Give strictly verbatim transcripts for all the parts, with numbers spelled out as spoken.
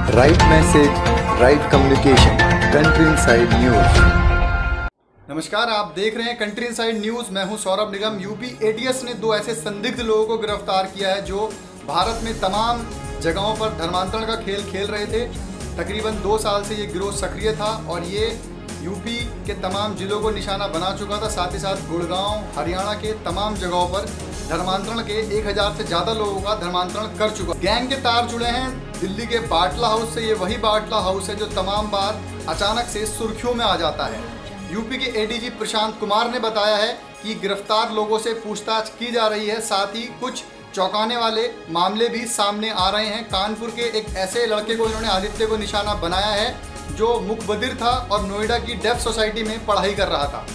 Right message, right communication, country inside news. नमस्कार, आप देख रहे हैं कंट्री इनसाइड न्यूज। मैं हूं सौरभ निगम। यूपी एटीएस ने दो ऐसे संदिग्ध लोगों को गिरफ्तार किया है जो भारत में तमाम जगहों पर धर्मांतरण का खेल खेल रहे थे। तकरीबन दो साल से ये गिरोह सक्रिय था और ये यूपी के तमाम जिलों को निशाना बना चुका था। साथ ही साथ गुड़गांव, हरियाणा के तमाम जगहों पर धर्मांतरण के एक हज़ार से ज़्यादा लोगों का धर्मांतरण कर चुका। गैंग के तार जुड़े हैं दिल्ली के बाटला हाउस से। ये वही बाटला हाउस है जो तमाम बार अचानक से सुर्खियों में आ जाता है। यूपी के एडीजी प्रशांत कुमार ने बताया है कि गिरफ्तार लोगों से पूछताछ की जा रही है। साथ ही कुछ चौंकाने वाले मामले भी सामने आ रहे हैं। कानपुर के एक ऐसे लड़के को इन्होंने आदित्य को निशाना बनाया है जो मुखबधिर था और नोएडा की डेफ सोसाइटी में पढ़ाई कर रहा था।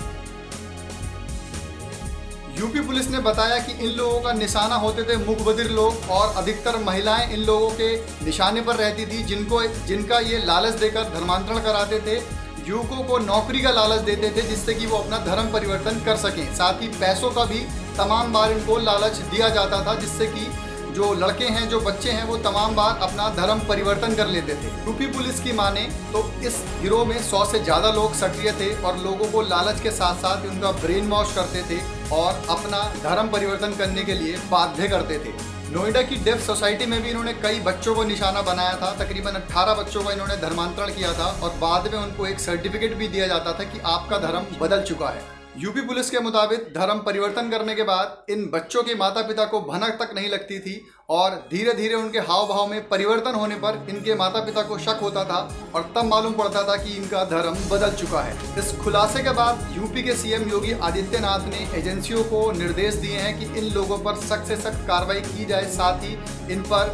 यूपी पुलिस ने बताया कि इन लोगों का निशाना होते थे मुखबधिर लोग और अधिकतर महिलाएं इन लोगों के निशाने पर रहती थी, जिनको जिनका ये लालच देकर धर्मांतरण कराते थे। युवकों को नौकरी का लालच देते थे जिससे कि वो अपना धर्म परिवर्तन कर सकें। साथ ही पैसों का भी तमाम बार इनको लालच दिया जाता था जिससे कि जो लड़के हैं, जो बच्चे हैं, वो तमाम बार अपना धर्म परिवर्तन कर लेते थे। यूपी पुलिस की माने तो इस गिरोह में सौ से ज़्यादा लोग सक्रिय थे और लोगों को लालच के साथ साथ उनका ब्रेन वॉश करते थे और अपना धर्म परिवर्तन करने के लिए बाध्य करते थे। नोएडा की डेफ सोसाइटी में भी इन्होंने कई बच्चों को निशाना बनाया था। तकरीबन अट्ठारह बच्चों का इन्होंने धर्मांतरण किया था और बाद में उनको एक सर्टिफिकेट भी दिया जाता था कि आपका धर्म बदल चुका है। यूपी पुलिस के मुताबिक धर्म परिवर्तन करने के बाद इन बच्चों के माता पिता को भनक तक नहीं लगती थी और धीरे धीरे उनके हाव भाव में परिवर्तन होने पर इनके माता पिता को शक होता था और तब मालूम पड़ता था कि इनका धर्म बदल चुका है। इस खुलासे के बाद यूपी के सीएम योगी आदित्यनाथ ने एजेंसियों को निर्देश दिए हैं कि इन लोगों पर सख्त से सख्त कार्रवाई की जाए। साथ ही इन पर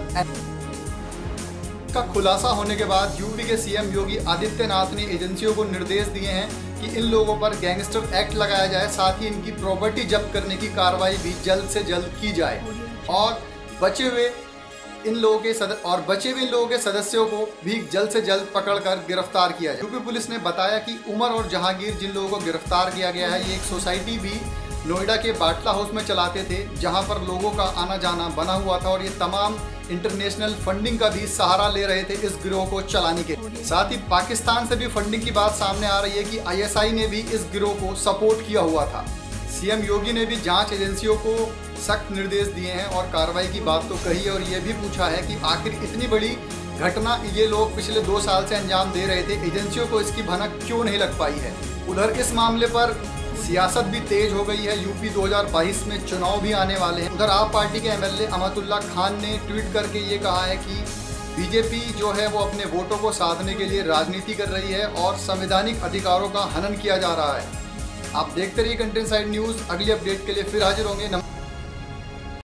का खुलासा होने के बाद यूपी के सीएम योगी आदित्यनाथ ने एजेंसियों को निर्देश दिए हैं कि इन लोगों पर गैंगस्टर एक्ट लगाया जाए। साथ ही इनकी प्रॉपर्टी जब्त करने की कार्रवाई भी जल्द से जल्द की जाए और बचे हुए इन लोगों के सद और बचे हुए इन लोगों के सदस्यों को भी जल्द से जल्द पकड़कर गिरफ्तार किया जाए। यूपी पुलिस ने बताया कि उमर और जहांगीर, जिन लोगों को गिरफ्तार किया गया है, ये एक सोसाइटी भी नोएडा के बाटला हाउस में चलाते थे जहां पर लोगों का आना जाना बना हुआ था और ये तमाम इंटरनेशनल फंडिंग का भी सहारा ले रहे थे इस गिरोह को चलाने के। साथ ही पाकिस्तान से भी फंडिंग की बात सामने आ रही है कि आईएसआई ने भी इस गिरोह को सपोर्ट किया हुआ था। सीएम योगी ने भी जांच एजेंसियों को सख्त निर्देश दिए हैं और कार्रवाई की बात तो कही है और ये भी पूछा है कि आखिर इतनी बड़ी घटना ये लोग पिछले दो साल से अंजाम दे रहे थे, एजेंसियों को इसकी भनक क्यों नहीं लग पाई है। उधर इस मामले पर सियासत भी तेज हो गई है। यूपी दो हज़ार बाईस में चुनाव भी आने वाले हैं। उधर आप पार्टी के एमएलए अमतुल्ला खान ने ट्वीट करके ये कहा है कि बीजेपी जो है वो अपने वोटों को साधने के लिए राजनीति कर रही है और संवैधानिक अधिकारों का हनन किया जा रहा है। आप देखते रहिए कंट्री इनसाइड न्यूज़। अगली अपडेट के लिए फिर हाजिर होंगे।